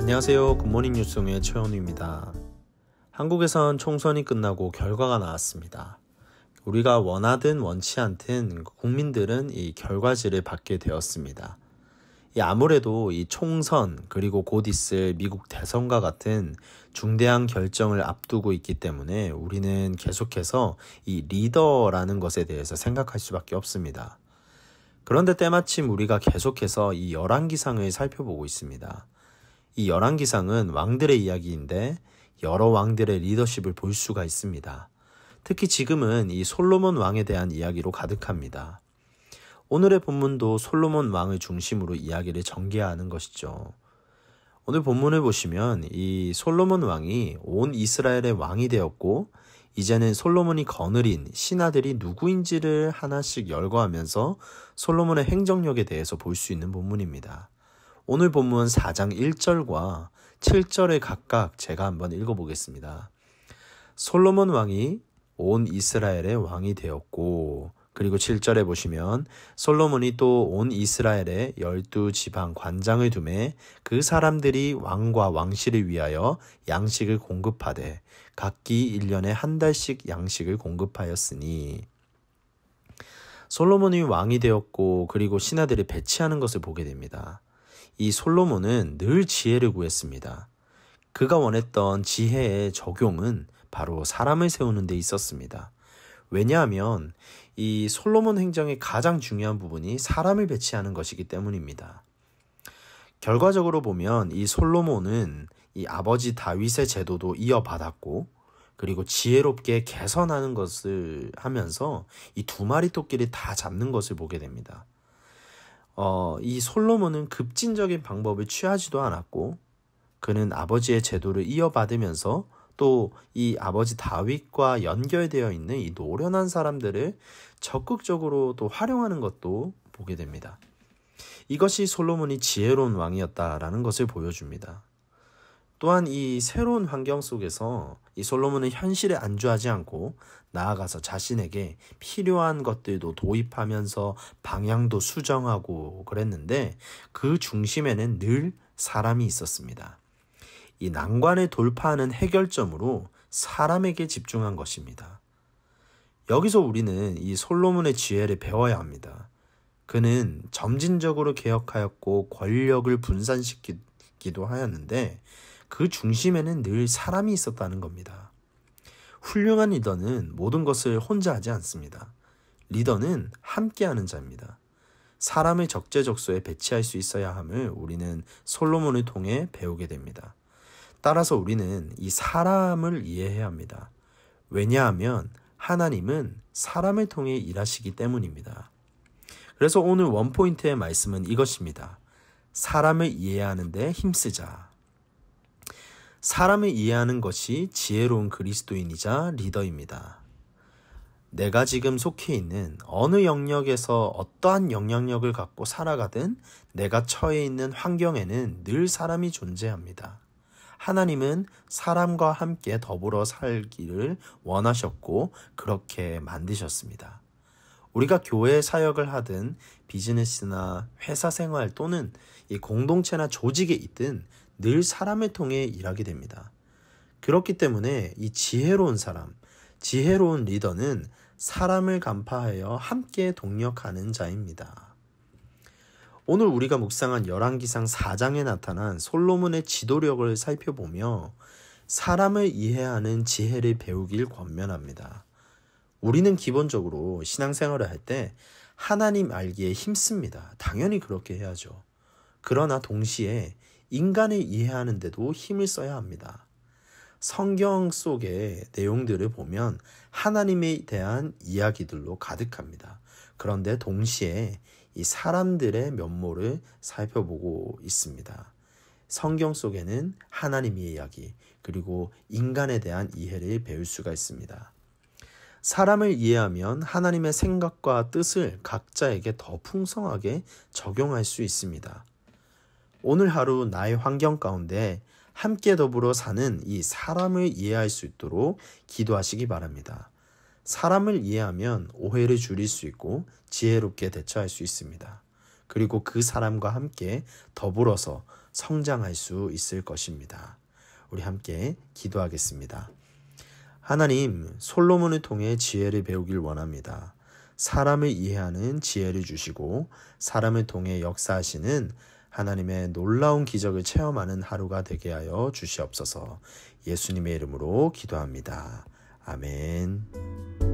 안녕하세요. 굿모닝 뉴스의 최현우입니다. 한국에선 총선이 끝나고 결과가 나왔습니다. 우리가 원하든 원치 않든 국민들은 이 결과지를 받게 되었습니다. 아무래도 이 총선 그리고 곧 있을 미국 대선과 같은 중대한 결정을 앞두고 있기 때문에 우리는 계속해서 이 리더라는 것에 대해서 생각할 수밖에 없습니다. 그런데 때마침 우리가 계속해서 이 열왕기상을 살펴보고 있습니다. 이 열왕기상은 왕들의 이야기인데 여러 왕들의 리더십을 볼 수가 있습니다. 특히 지금은 이 솔로몬 왕에 대한 이야기로 가득합니다. 오늘의 본문도 솔로몬 왕을 중심으로 이야기를 전개하는 것이죠. 오늘 본문을 보시면 이 솔로몬 왕이 온 이스라엘의 왕이 되었고 이제는 솔로몬이 거느린 신하들이 누구인지를 하나씩 열거하면서 솔로몬의 행정력에 대해서 볼 수 있는 본문입니다. 오늘 본문 4장 1절과 7절을 각각 제가 한번 읽어보겠습니다. 솔로몬 왕이 온 이스라엘의 왕이 되었고, 그리고 7절에 보시면 솔로몬이 또 온 이스라엘에 12지방 관장을 두매 그 사람들이 왕과 왕실을 위하여 양식을 공급하되 각기 1년에 한 달씩 양식을 공급하였으니. 솔로몬이 왕이 되었고 그리고 신하들이 배치하는 것을 보게 됩니다. 이 솔로몬은 늘 지혜를 구했습니다. 그가 원했던 지혜의 적용은 바로 사람을 세우는 데 있었습니다. 왜냐하면 이 솔로몬 행정의 가장 중요한 부분이 사람을 배치하는 것이기 때문입니다. 결과적으로 보면 이 솔로몬은 이 아버지 다윗의 제도도 이어받았고 그리고 지혜롭게 개선하는 것을 하면서 이 두 마리 토끼를 다 잡는 것을 보게 됩니다. 이 솔로몬은 급진적인 방법을 취하지도 않았고 그는 아버지의 제도를 이어받으면서 또 이 아버지 다윗과 연결되어 있는 이 노련한 사람들을 적극적으로 또 활용하는 것도 보게 됩니다. 이것이 솔로몬이 지혜로운 왕이었다라는 것을 보여줍니다. 또한 이 새로운 환경 속에서 이 솔로몬은 현실에 안주하지 않고 나아가서 자신에게 필요한 것들도 도입하면서 방향도 수정하고 그랬는데 그 중심에는 늘 사람이 있었습니다. 이 난관을 돌파하는 해결점으로 사람에게 집중한 것입니다. 여기서 우리는 이 솔로몬의 지혜를 배워야 합니다. 그는 점진적으로 개혁하였고 권력을 분산시키기도 하였는데 그 중심에는 늘 사람이 있었다는 겁니다. 훌륭한 리더는 모든 것을 혼자 하지 않습니다. 리더는 함께하는 자입니다. 사람을 적재적소에 배치할 수 있어야 함을 우리는 솔로몬을 통해 배우게 됩니다. 따라서 우리는 이 사람을 이해해야 합니다. 왜냐하면 하나님은 사람을 통해 일하시기 때문입니다. 그래서 오늘 원포인트의 말씀은 이것입니다. 사람을 이해하는 데 힘쓰자. 사람을 이해하는 것이 지혜로운 그리스도인이자 리더입니다. 내가 지금 속해 있는 어느 영역에서 어떠한 영향력을 갖고 살아가든 내가 처해 있는 환경에는 늘 사람이 존재합니다. 하나님은 사람과 함께 더불어 살기를 원하셨고 그렇게 만드셨습니다. 우리가 교회 사역을 하든 비즈니스나 회사 생활 또는 이 공동체나 조직에 있든 늘 사람을 통해 일하게 됩니다. 그렇기 때문에 이 지혜로운 사람, 지혜로운 리더는 사람을 간파하여 함께 동력하는 자입니다. 오늘 우리가 묵상한 열왕기상 4장에 나타난 솔로몬의 지도력을 살펴보며 사람을 이해하는 지혜를 배우길 권면합니다. 우리는 기본적으로 신앙생활을 할 때 하나님 알기에 힘씁니다. 당연히 그렇게 해야죠. 그러나 동시에 인간을 이해하는 데도 힘을 써야 합니다. 성경 속의 내용들을 보면 하나님에 대한 이야기들로 가득합니다. 그런데 동시에 이 사람들의 면모를 살펴보고 있습니다. 성경 속에는 하나님의 이야기 그리고 인간에 대한 이해를 배울 수가 있습니다. 사람을 이해하면 하나님의 생각과 뜻을 각자에게 더 풍성하게 적용할 수 있습니다. 오늘 하루 나의 환경 가운데 함께 더불어 사는 이 사람을 이해할 수 있도록 기도하시기 바랍니다. 사람을 이해하면 오해를 줄일 수 있고 지혜롭게 대처할 수 있습니다. 그리고 그 사람과 함께 더불어서 성장할 수 있을 것입니다. 우리 함께 기도하겠습니다. 하나님, 솔로몬을 통해 지혜를 배우길 원합니다. 사람을 이해하는 지혜를 주시고 사람을 통해 역사하시는 하나님의 놀라운 기적을 체험하는 하루가 되게 하여 주시옵소서. 예수님의 이름으로 기도합니다. 아멘.